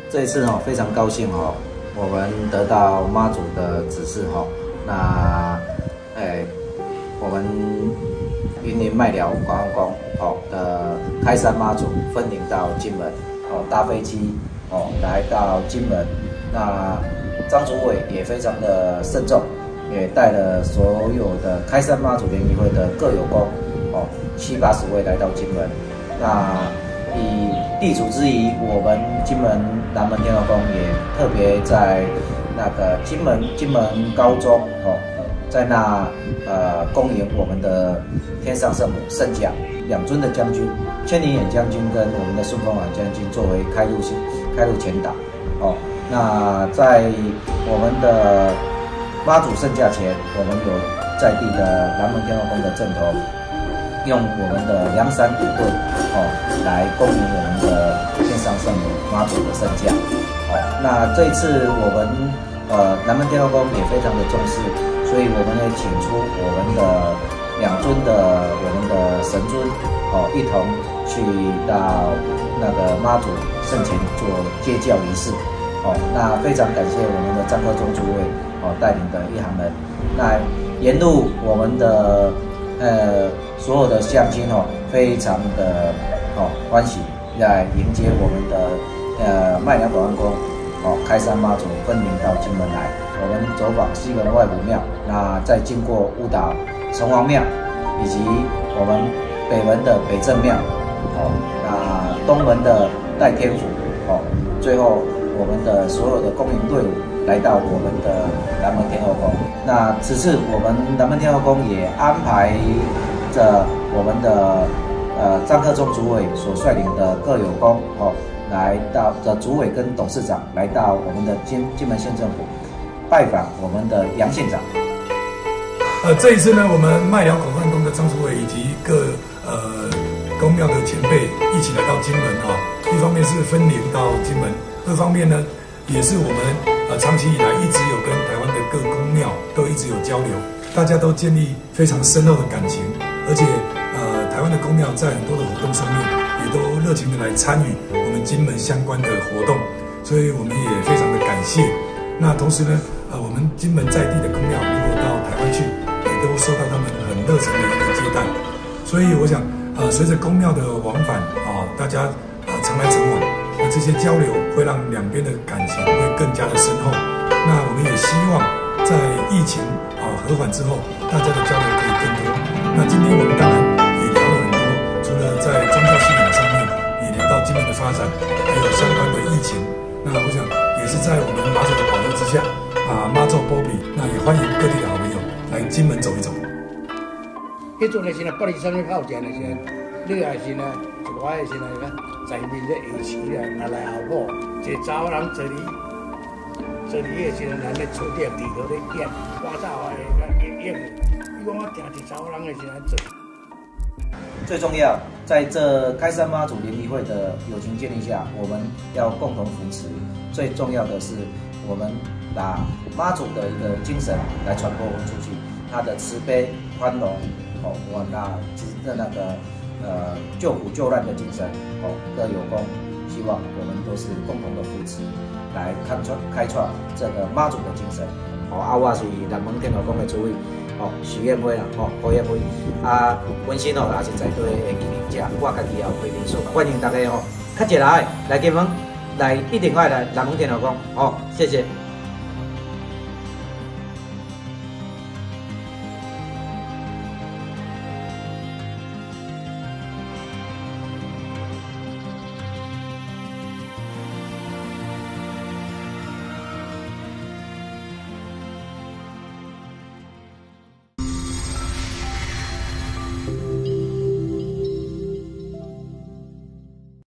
这一次非常高兴我们得到妈祖的指示我们云林麦寮广安宫的开山妈祖分灵到金门搭飞机来到金门。那张主委也非常的慎重，也带了所有的开山妈祖联谊会的各有功70-80位来到金门。那以地主之谊，我们金门南门天后宫也特别在那个金门高中在那恭迎我们的天上圣母圣驾2尊的将军，千里眼将军跟我们的顺风耳将军作为开路前导那在我们的妈祖圣驾前，我们有在地的南门天后宫的正头，用我们的梁山鼓棍来恭迎我们的天上圣母妈祖的圣驾那这一次我们南门天后宫也非常的重视，所以我们也请出我们的2尊的我们的神尊一同去到那个妈祖圣前做接教仪式那非常感谢我们的张克忠主委带领的一行人。那沿路我们的所有的乡亲非常的欢喜来迎接我们的麦寮广安宫开山妈祖分灵到金门来。我们走访西门的外祖庙，那再经过雾岛城隍庙，以及我们北门的北正庙那东门的代天府最后我们的所有的恭迎队伍来到我们的南门天后宫。那此次我们南门天后宫也安排着我们的张克忠主委所率领的各有功来到的主委跟董事长来到我们的金门县政府拜访我们的杨县长。 这一次呢，我们麦寮广安宫的张主委以及各宫庙的前辈一起来到金门一方面是分灵到金门，二方面呢，也是我们长期以来一直有跟台湾的各宫庙都一直有交流，大家都建立非常深厚的感情，而且台湾的宫庙在很多的活动上面也都热情的来参与我们金门相关的活动，所以我们也非常的感谢。那同时呢，我们金门在地的宫庙如果到台湾去，也都受到他们很热情的一个接待，所以我想随着宫庙的往返大家常来常往，那这些交流会让两边的感情会更加的深厚。那我们也希望在疫情和缓之后，大家的交流可以更多。那今天我们当然也聊了很多，除了在宗教信仰上面，也聊到金门的发展，还有相关的疫情。那我想也是在我们妈祖的保佑之下妈祖保庇，那也欢迎各地的好朋友来金门走一走。 迄阵的时呢，823咧炮战的时呢，你也是呢，我也是呢，在面咧下市咧，若来后补，一个查某人坐伫个时阵，咱咧厝顶地头咧演，我早演，伊讲我定一查某人的时阵做。 最重要，在这开山妈祖联谊会的友情建立下，我们要共同扶持。最重要的是，我们把妈祖的一个精神来传播出去，他的慈悲宽容那个救苦救难的精神各有功。希望我们都是共同的扶持，来开创这个妈祖的精神。我是南门天后宫的主委。许愿杯啦，许愿杯本身也是在地的经营者，我家己也有开民宿，欢迎大家较热来金门，来一定要来南门天后宫，谢谢。